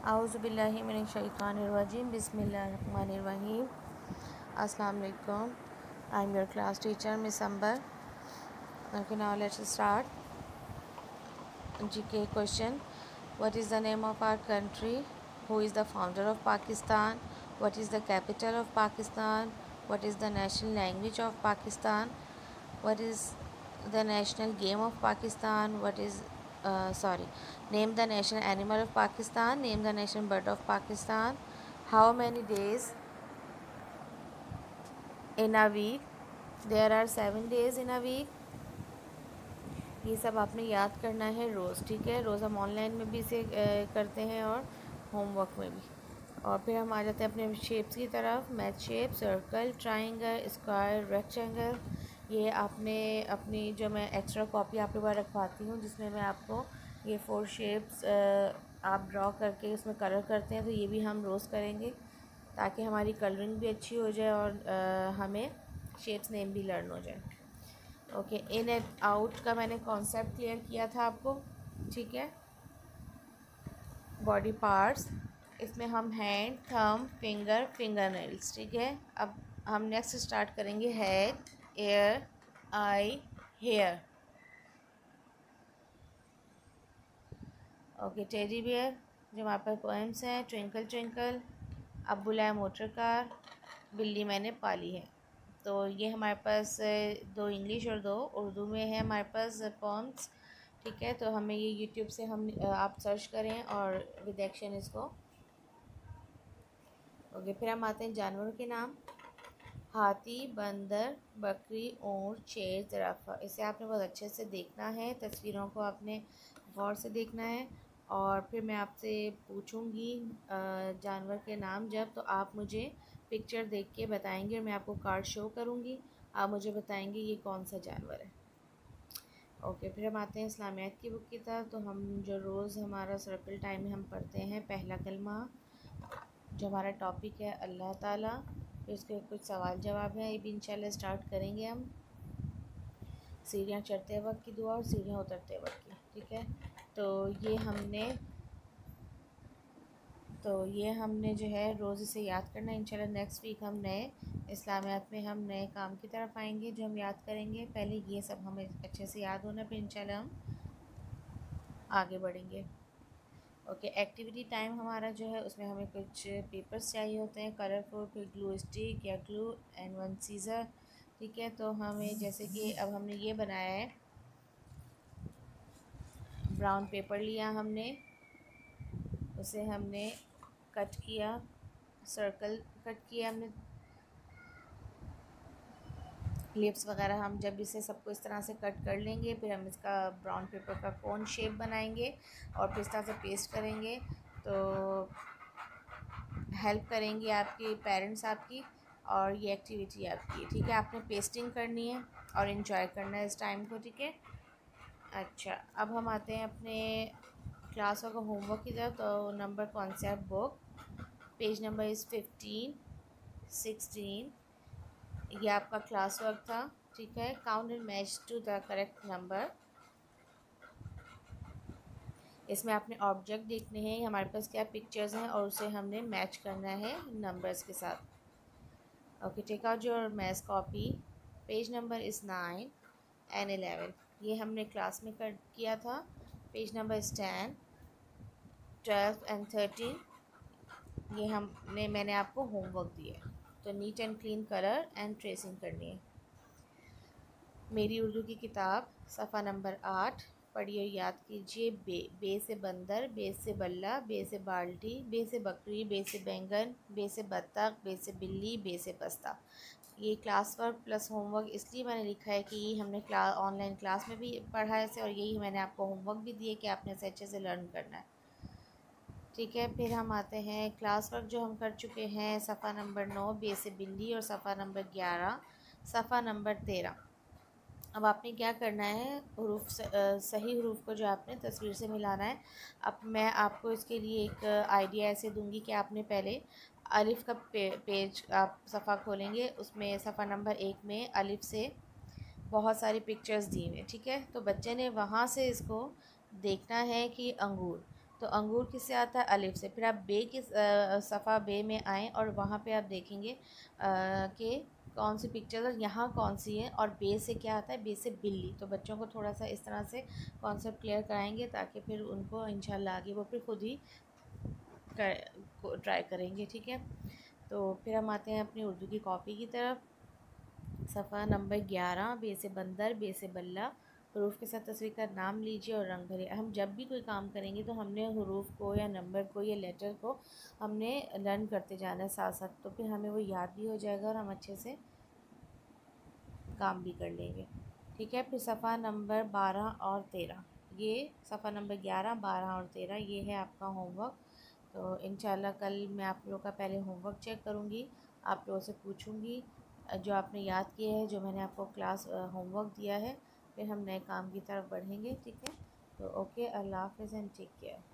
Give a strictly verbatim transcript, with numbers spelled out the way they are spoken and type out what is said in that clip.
आऊज़ुबिल्लाहि मिनश्शैतानिर्रजीम बिस्मिल्लाहिर्रहमानिर्रहीम। अस्सलाम वालेकुम। I am your class teacher Miss Ambar. Okay, now let's start GK question. What is the name of our country? Who is the founder of Pakistan? What is the capital of Pakistan? What is the national language of Pakistan? What is the national game of Pakistan? What is Uh, sorry, name the national animal of Pakistan. Name the national bird of Pakistan. How many days in a week? There are seven days in a week. ये सब आपने याद करना है रोज़, ठीक है। रोज़ हम online में भी इसे करते हैं और होमवर्क में भी। और फिर हम आ जाते हैं अपने शेप्स की तरफ। Math shape, circle, triangle, square, rectangle. ये आपने अपनी जो मैं एक्स्ट्रा कॉपी आपके पास रखवाती हूँ जिसमें मैं आपको ये फोर शेप्स आप ड्रॉ करके उसमें कलर करते हैं, तो ये भी हम रोज़ करेंगे ताकि हमारी कलरिंग भी अच्छी हो जाए और आ, हमें शेप्स नेम भी लर्न हो जाए। ओके, इन एंड आउट का मैंने कॉन्सेप्ट क्लियर किया था आपको, ठीक है। बॉडी पार्ट्स, इसमें हम hand, thumb, finger, finger nails, ठीक है। अब हम नेक्स्ट स्टार्ट करेंगे head, ear, eye, hair. Okay, teddy bear जो हमारे पास पोएम्स हैं, ट्विंकल ट्विंकल, अब बुलाए मोटर कार, बिल्ली मैंने पाली है। तो ये हमारे पास दो इंग्लिश और दो उर्दू में है हमारे पास पोएम्स, ठीक है। तो हमें ये यूट्यूब से हम आप सर्च करें और विद एक्शन इसको। ओके, फिर हम आते हैं जानवरों के नाम। हाथी, बंदर, बकरी, ऊँट, शेर, ज़राफ़ा। इसे आपने बहुत अच्छे से देखना है, तस्वीरों को आपने गौर से देखना है। और फिर मैं आपसे पूछूंगी जानवर के नाम जब, तो आप मुझे पिक्चर देख के बताएंगे और मैं आपको कार्ड शो करूंगी, आप मुझे बताएंगे ये कौन सा जानवर है। ओके, फिर हम आते हैं इस्लामियात की बुक की तरफ। तो हम जो रोज़ हमारा सर्कल टाइम में हम पढ़ते हैं पहला कलमा, जो हमारा टॉपिक है अल्लाह ताला। फिर उसके कुछ सवाल जवाब हैं, ये भी इंशाल्लाह स्टार्ट करेंगे हम। सीढ़ियाँ चढ़ते वक्त की दुआ और सीढ़ियाँ उतरते वक्त की, ठीक है। तो ये हमने तो ये हमने जो है रोज़ इसे याद करना है। इंशाल्लाह नेक्स्ट वीक हम नए इस्लामियात में हम नए काम की तरफ आएंगे जो हम याद करेंगे। पहले ये सब हमें अच्छे से याद होना, फिर इंशाल्लाह हम आगे बढ़ेंगे। ओके, एक्टिविटी टाइम हमारा जो है उसमें हमें कुछ पेपर्स चाहिए होते हैं कलरफुल, फिर ग्लू स्टिक या ग्लू एंड वन सीज़र, ठीक है। तो हमें जैसे कि अब हमने ये बनाया है, ब्राउन पेपर लिया हमने, उसे हमने कट किया, सर्कल कट किया हमने, लिप्स वगैरह हम जब इसे सबको इस तरह से कट कर लेंगे, फिर हम इसका ब्राउन पेपर का कोन शेप बनाएंगे और फिर इस तरह से पेस्ट करेंगे। तो हेल्प करेंगे आपके पेरेंट्स आपकी, और ये एक्टिविटी आपकी है, ठीक है। आपने पेस्टिंग करनी है और इन्जॉय करना है इस टाइम को, ठीक है। अच्छा, अब हम आते हैं अपने क्लास वर्क और होमवर्क की तरफ। तो number concept book, page number is fifteen sixteen, ये आपका क्लास वर्क था, ठीक है। Count and match to the correct number. इसमें आपने ऑब्जेक्ट देखने हैं, हमारे पास क्या पिक्चर्स हैं और उसे हमने मैच करना है नंबर्स के साथ। Okay, take out your maths copy, page number is nine and eleven. ये हमने क्लास में कर किया था। Page number is ten twelve and thirteen, ये हमने मैंने आपको होमवर्क दिया। तो neat and clean colour and tracing करनी है। मेरी उर्दू की किताब सफ़ा नंबर आठ, पढ़िए याद कीजिए। बे बे से बंदर, बे से बल्ला, बे से बाल्टी, बे से बकरी, बे से बैंगन, बे से बत्तख, बे से बिल्ली, बे से पस्ता। ये क्लास वर्क प्लस होमवर्क इसलिए मैंने लिखा है कि हमने क्लास ऑनलाइन क्लास में भी पढ़ा है इसे, और यही मैंने आपको होमवर्क भी दिए कि आपने इसे अच्छे से लर्न करना है, ठीक है। फिर हम आते हैं क्लास वर्क जो हम कर चुके हैं, सफ़ा नंबर नौ बे से बिल्ली, और सफ़ा नंबर ग्यारह, सफ़ा नंबर तेरह। अब आपने क्या करना है, हरूफ सही हरूफ को जो आपने तस्वीर से मिलाना है। अब मैं आपको इसके लिए एक आइडिया ऐसे दूंगी कि आपने पहले अलिफ़ का पे, पेज आप सफ़ा खोलेंगे, उसमें सफ़ा नंबर एक में अलिफ़ से बहुत सारी पिक्चर्स दी हुई हैं, ठीक है। तो बच्चे ने वहाँ से इसको देखना है कि अंगूर, तो अंगूर किससे आता है? अलिफ से। फिर आप बे के सफ़ा बे में आएँ और वहाँ पे आप देखेंगे कि कौन सी पिक्चर है, यहाँ कौन सी है, और बे से क्या आता है? बे से बिल्ली। तो बच्चों को थोड़ा सा इस तरह से कॉन्सेप्ट क्लियर कराएंगे ताकि फिर उनको इंशाल्लाह आगे वो फिर खुद ही कर ट्राई करेंगे। ठीक है, तो फिर हम आते हैं अपनी उर्दू की कॉपी की तरफ। सफ़ा नंबर ग्यारह, बे से बंदर, बे से बल्ला। हरूफ के साथ तस्वीर का नाम लीजिए और रंग भरिए। हम जब भी कोई काम करेंगे तो हमने हरूफ को या नंबर को या लेटर को हमने लर्न करते जाना है साथ साथ, तो फिर हमें वो याद भी हो जाएगा और हम अच्छे से काम भी कर लेंगे। ठीक है, फिर सफ़ा नंबर बारह और तेरह, ये सफ़ा नंबर ग्यारह, बारह और तेरह, ये है आपका होमवर्क। तो इंशाल्लाह कल मैं आप लोगों का पहले होमवर्क चेक करूँगी, आप लोगों से पूछूँगी जो आपने याद किया है, जो मैंने आपको क्लास होमवर्क दिया है, फिर हम नए काम की तरफ बढ़ेंगे। ठीक है, तो ओके, अल्लाह हाफ़िज़ एंड टेक केयर।